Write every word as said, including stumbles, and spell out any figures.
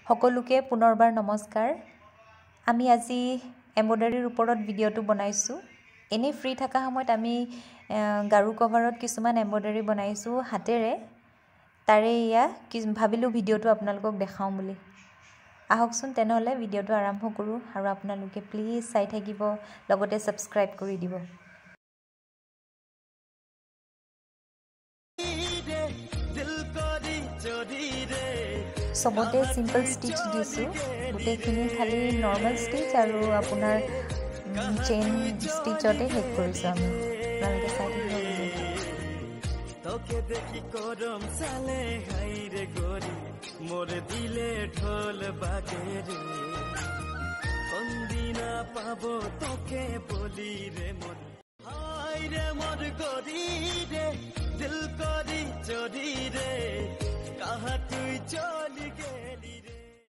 সকলোকে পুনৰবাৰ নমস্কাৰ আমি আজি এম্ব্ৰয়ডাৰীৰ ওপৰত ভিডিঅ'টো বনাইছো এনে ফ্ৰী থাকা সময়ত আমি গাৰু কভাৰত কিছুমান এম্ব্ৰয়ডাৰী বনাইছো হাতেৰে তাৰে ইয়া ভাবিলো ভিডিঅ'টো আপোনালোকক দেখাও বুলি আহকচোন তেনেহলে ভিডিঅ'টো আৰম্ভ কৰো আৰু আপোনালোকে প্লিজ চাই থাকিব লগতে সাবস্ক্ৰাইব কৰি দিব सबते सिंपल स्टिच दिसु गुटेखिनि खाली नॉर्मल स्टिच आरो আপোনাৰ চেইন স্টিচতে হেক কৰিছো আমি ভালকে চাই থাকিব তোকে দেখি করম সালে হাইরে গরি মোর দিলে ঢোল বাজে রে কোনদিনা পাবো তোকে বলি রে মোর হাইরে মোর গরি রে দিল করি চরি রে কাহা তুই চরি